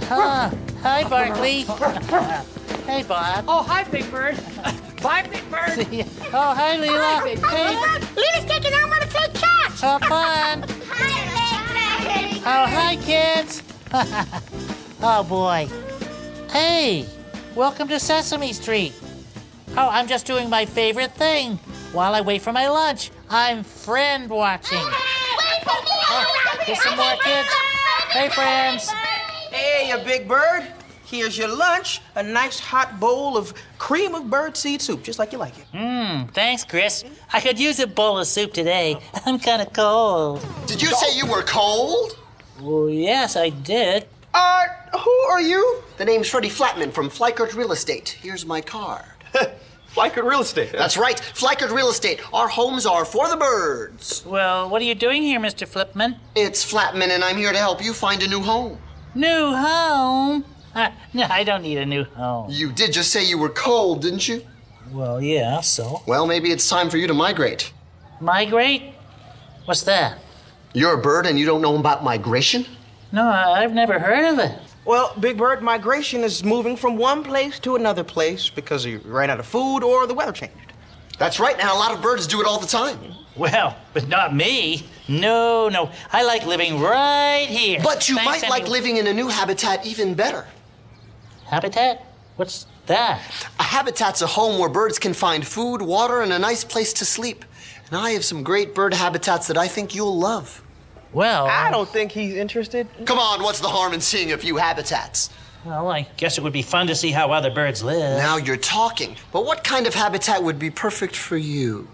Hi, Barkley. Hey, Bob. Oh, hi, Big Bird. Bye, Big Bird. Oh, hi, Leela. Hi, Big Hey. Leela's taking over to play catch. Have fun. Oh, hi, kids. Oh, boy. Hey, welcome to Sesame Street. Oh, I'm just doing my favorite thing. While I wait for my lunch, I'm friend watching. Here's some more kids. Hey, friends. Hey, you Big Bird. Here's your lunch, a nice hot bowl of cream of birdseed soup, just like you like it. Thanks, Chris. I could use a bowl of soup today. I'm kind of cold. Did you say you were cold? Well, yes, I did. Who are you? The name's Freddie Flatman from Flykert Real Estate. Here's my card. Flykert Real Estate. That's right, Flykert Real Estate. Our homes are for the birds. Well, what are you doing here, Mr. Flipman? It's Flatman, and I'm here to help you find a new home. New home? No, I don't need a new home. You did just say you were cold, didn't you? Well, yeah, so? Well, maybe it's time for you to migrate. Migrate? What's that? You're a bird and you don't know about migration? No, I've never heard of it. Well, Big Bird, migration is moving from one place to another place because you ran out of food or the weather changed. That's right, and a lot of birds do it all the time. Well, but not me. No. I like living right here. But you Thanks might like anyway. living in a new habitat even better. Habitat? What's that? A habitat's a home where birds can find food, water, and a nice place to sleep. And I have some great bird habitats that I think you'll love. Well, I don't think he's interested. Come on, what's the harm in seeing a few habitats? well, I guess it would be fun to see how other birds live. Now you're talking. But what kind of habitat would be perfect for you?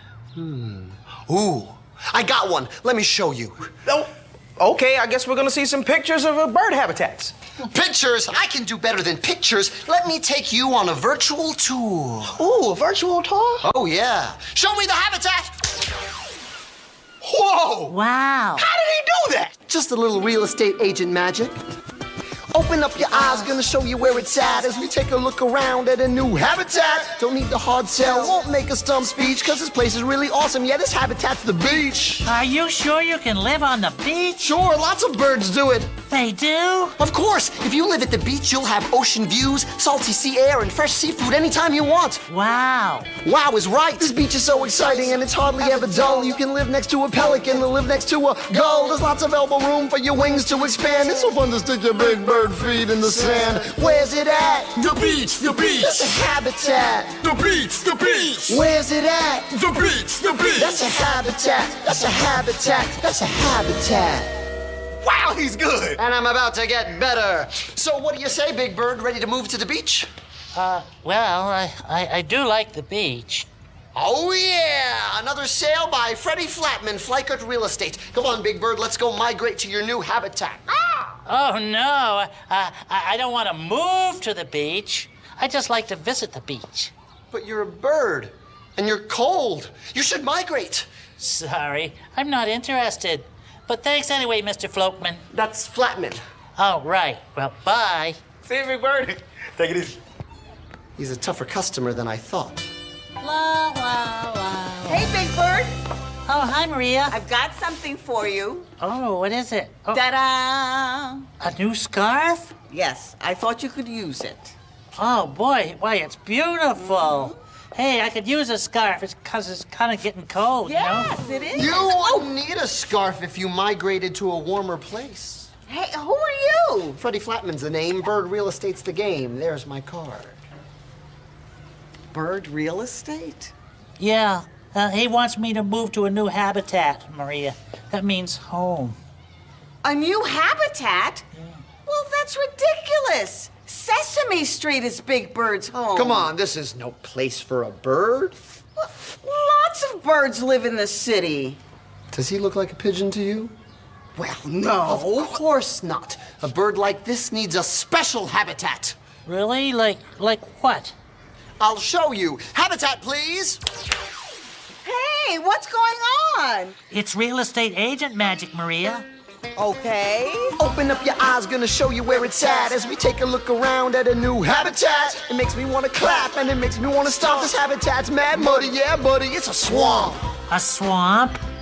Ooh, I got one. Let me show you. Oh, okay, I guess we're gonna see some pictures of bird habitats. Pictures? I can do better than pictures. Let me take you on a virtual tour. Ooh, a virtual tour? Oh, yeah. Show me the habitat. Whoa! Wow. How did he do that? Just a little real estate agent magic. Open up your eyes, gonna show you where it's at as we take a look around at a new habitat. Don't need the hard sell, won't make a stump speech, cause this place is really awesome. Yeah, this habitat's the beach. Are you sure you can live on the beach? Sure, lots of birds do it. They do? Of course, if you live at the beach, you'll have ocean views, salty sea air, and fresh seafood anytime you want. Wow. Wow is right. This beach is so exciting and it's hardly ever dull. You can live next to a pelican and live next to a gull. There's lots of elbow room for your wings to expand. It's so fun to stick your big bird feet in the sand. Where's it at? The beach, the beach. That's a habitat. The beach, the beach. Where's it at? The beach, the beach. That's a habitat. That's a habitat. That's a habitat. Wow, he's good. And I'm about to get better. So what do you say, Big Bird? Ready to move to the beach? Well, I do like the beach. Oh, yeah! Another sale by Freddie Flatman, Flykert Real Estate. Come on, Big Bird, let's go migrate to your new habitat. Oh, no. I don't want to move to the beach. I just like to visit the beach. But you're a bird, and you're cold. You should migrate. Sorry, I'm not interested. But thanks anyway, Mr. Floatman. That's Flatman. Oh, right. Well, bye. See you, Big Bird. Take it easy. He's a tougher customer than I thought. La, la, la. Hey, Big Bird. Oh, hi, Maria. I've got something for you. Oh, what is it? Oh, Ta-da! a new scarf? Yes, I thought you could use it. Oh, boy. Why, it's beautiful. Hey, I could use a scarf because it's kind of getting cold, Yes, it is. You wouldn't need a scarf if you migrated to a warmer place. Hey, who are you? Freddie Flatman's the name, Bird Real Estate's the game. There's my card. Bird Real Estate? Yeah, he wants me to move to a new habitat, Maria. That means home. A new habitat? Well, that's ridiculous. Sesame Street is Big Bird's home. Come on, this is no place for a bird. Well, lots of birds live in the city. Does he look like a pigeon to you? Well, no. Of course not. A bird like this needs a special habitat. Really? Like what? I'll show you. Habitat, please. Hey, what's going on? It's real estate agent magic, Maria. Okay. Open up your eyes, gonna show you where it's at as we take a look around at a new habitat. It makes me wanna clap and it makes me wanna stomp. This habitat's mad muddy, yeah, buddy, it's a swamp. A swamp?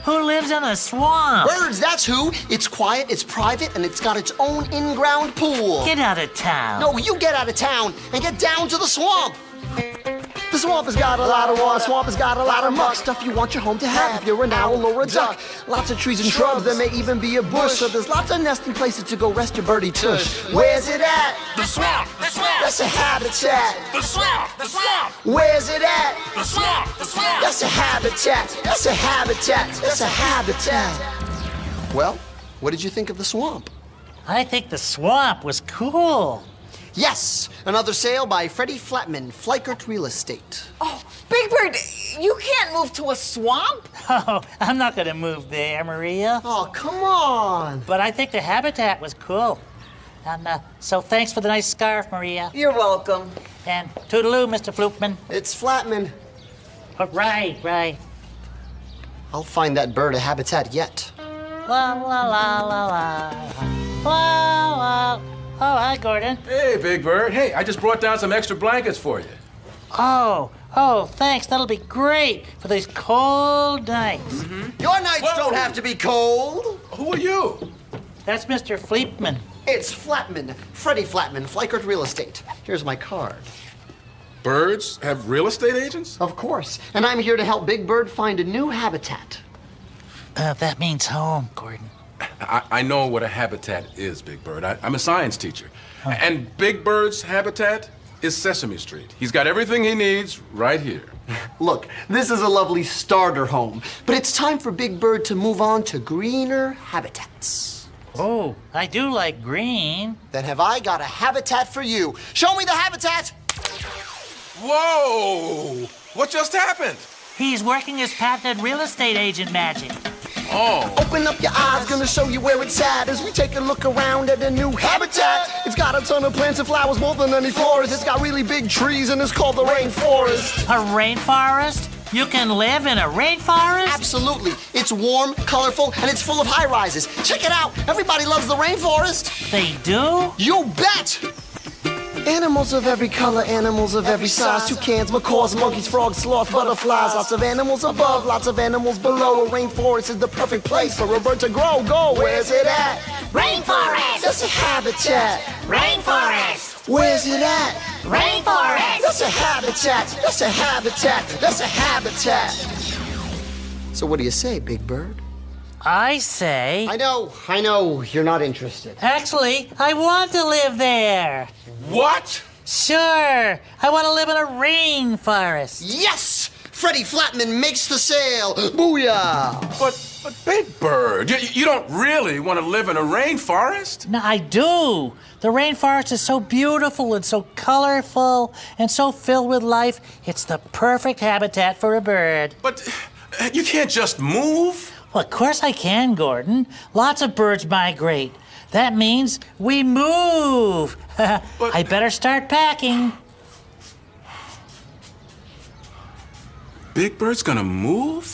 Who lives in a swamp? Birds, that's who. It's quiet, it's private, and it's got its own in-ground pool. Get out of town. No, you get out of town and get down to the swamp. The swamp has got a lot of water, swamp has got a lot of muck. Stuff you want your home to have if you're an owl or a duck. Lots of trees and shrubs, there may even be a bush. So there's lots of nesting places to go rest your birdie tush. Where's it at? The swamp! The swamp! That's a habitat. The swamp! The swamp! Where's it at? The swamp! The swamp! That's a habitat. That's a habitat. That's a habitat. Well, what did you think of the swamp? I think the swamp was cool. Yes, another sale by Freddie Flatman, Fleikert Real Estate. Oh, Big Bird, you can't move to a swamp. Oh, I'm not gonna move there, Maria. Oh, come on. But I think the habitat was cool. And so thanks for the nice scarf, Maria. You're welcome. And toodaloo, Mr. Floopman. It's Flatman. Oh, right. I'll find that bird a habitat yet. La la la la la. La la. Oh, hi, Gordon. Hey, Big Bird. Hey, I just brought down some extra blankets for you. Oh, thanks. That'll be great for these cold nights. Your nights Whoa. don't have to be cold. Who are you? That's Mr. Fleepman. It's Flatman, Freddie Flatman, Fleikert Real Estate. Here's my card. Birds have real estate agents? Of course. And I'm here to help Big Bird find a new habitat. That means home, Gordon. I know what a habitat is, Big Bird. I'm a science teacher. And Big Bird's habitat is Sesame Street. He's got everything he needs right here. Look, this is a lovely starter home, but it's time for Big Bird to move on to greener habitats. Oh, I do like green. Then have I got a habitat for you. Show me the habitat! Whoa! What just happened? He's working his patented real estate agent magic. Oh. Open up your eyes, gonna show you where it's at as we take a look around at a new habitat. It's got a ton of plants and flowers, more than any forest. It's got really big trees and it's called the rainforest. A rainforest? You can live in a rainforest? Absolutely. It's warm, colorful, and it's full of high-rises. Check it out. Everybody loves the rainforest. They do? You bet! Animals of every color, animals of every size. Toucans, macaws, monkeys, frogs, sloths, butterflies. Lots of animals above, lots of animals below. A rainforest is the perfect place for a bird to grow. Go, where's it at? Rainforest! That's a habitat. Rainforest! Where's it at? Rainforest! That's a habitat. That's a habitat. That's a habitat. So what do you say, Big Bird? I say... I know, you're not interested. Actually, I want to live there. What? Sure. I want to live in a rainforest. Yes! Freddie Flatman makes the sale. Booyah! But Big Bird, you don't really want to live in a rainforest? No, I do. The rainforest is so beautiful and so colorful and so filled with life. It's the perfect habitat for a bird. But you can't just move. Well, of course I can, Gordon. Lots of birds migrate. That means we move. I better start packing. Big Bird's gonna move?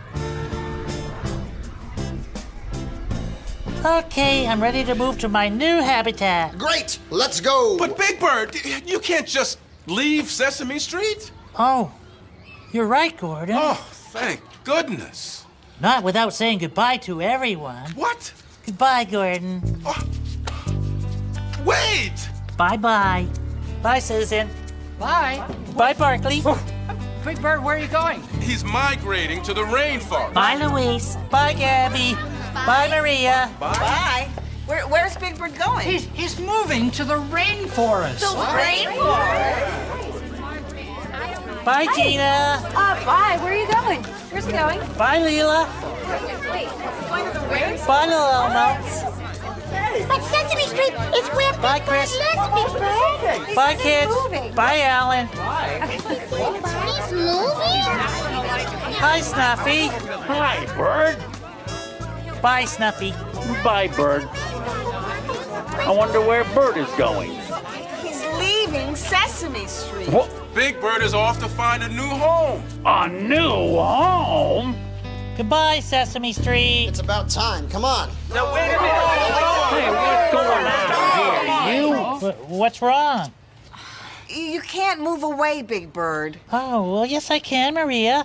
Okay, I'm ready to move to my new habitat. Great, let's go. But Big Bird, you can't just leave Sesame Street? Oh, you're right, Gordon. Oh, thank goodness. Not without saying goodbye to everyone. What? Goodbye, Gordon. Oh. Wait! Bye-bye. Bye, Susan. Bye. Bye, Barkley. Big Bird, where are you going? He's migrating to the rainforest. Bye, Louise. Bye, Gabby. Bye, Maria. Bye. Where's Big Bird going? He's moving to the rainforest. Rainforest? Bye, Gina. Bye. Where are you going? Where's he going? Bye, Leela. Wait, going to the rainforest? Bye, Lilma. But Sesame Street is where Bye, Big Chris. Bird lives, Big Bird. Bye, kids. moving. Bye, Alan. He's moving? Hi, Snuffy. Hi, Bird. Bye, Snuffy. Bye, Bird. I wonder where Bird is going. He's leaving Sesame Street. What? Big Bird is off to find a new home. A new home? Goodbye, Sesame Street. It's about time, come on. Now, wait a minute. Hey, what's going on here? You? What's wrong? You can't move away, Big Bird. Oh, well, yes, I can, Maria.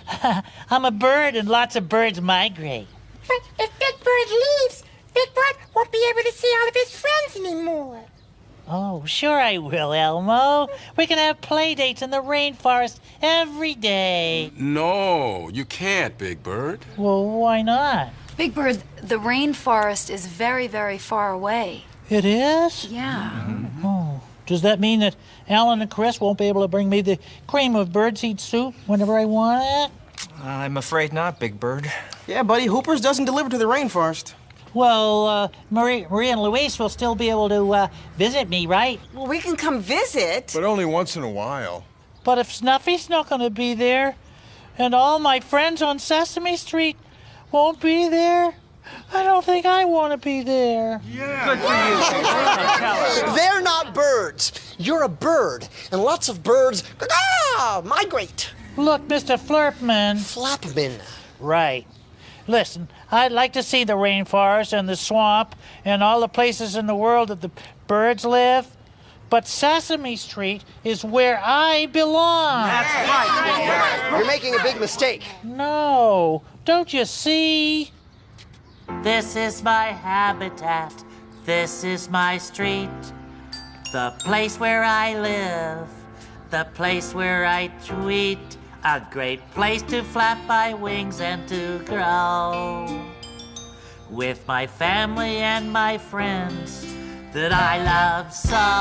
I'm a bird and lots of birds migrate. But if Big Bird leaves, Big Bird won't be able to see all of his friends anymore. Oh, sure I will, Elmo. We can have play dates in the rainforest every day. No, you can't, Big Bird. Well, why not? Big Bird, the rainforest is very, very far away. It is? Yeah. Oh, does that mean that Alan and Chris won't be able to bring me the cream of birdseed soup whenever I want it? I'm afraid not, Big Bird. Yeah, buddy, Hooper's doesn't deliver to the rainforest. Well, Marie and Luis will still be able to visit me, right? Well, we can come visit. But only once in a while. But if Snuffy's not going to be there, and all my friends on Sesame Street won't be there, I don't think I want to be there. Good for you. They're not birds. You're a bird, and lots of birds migrate. Look, Mr. Flirtman. Flapman. Right. Listen, I'd like to see the rainforest and the swamp and all the places in the world that the birds live. But Sesame Street is where I belong. That's right. You're making a big mistake. No, don't you see? This is my habitat. This is my street. The place where I live. The place where I tweet. A great place to flap my wings and to grow. With my family and my friends that I love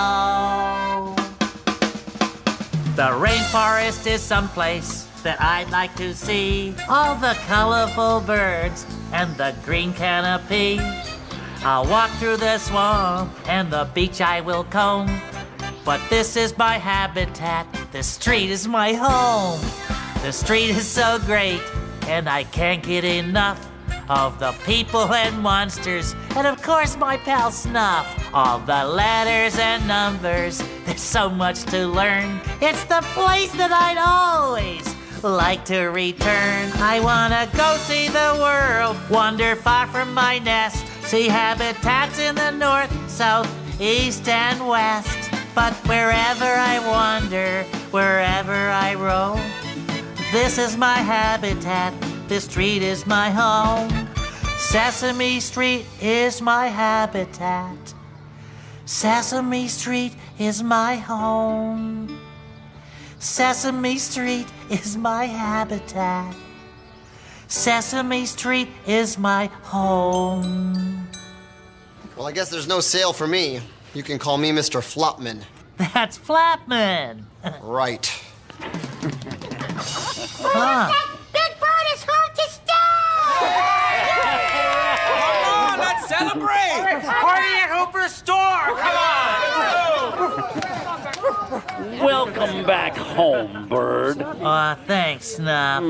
so. The rainforest is someplace that I'd like to see. All the colorful birds and the green canopy. I'll walk through the swamp and the beach I will comb. But this is my habitat, the street is my home. The street is so great, and I can't get enough of the people and monsters, and of course my pal Snuff. All the letters and numbers, there's so much to learn. It's the place that I'd always like to return. I wanna go see the world, wander far from my nest, see habitats in the north, south, east, and west. But wherever I wander, wherever I roam, this is my habitat, this street is my home. Sesame Street is my habitat. Sesame Street is my home. Sesame Street is my habitat. Sesame Street is my home. Well, I guess there's no sale for me. You can call me Mr. Flopman. That's Flapman. Right. Huh. Big Bird is home to stay! Come on, let's celebrate! Party at Hooper's store. Come on. Welcome back home, bird. Aw, thanks, Snuff.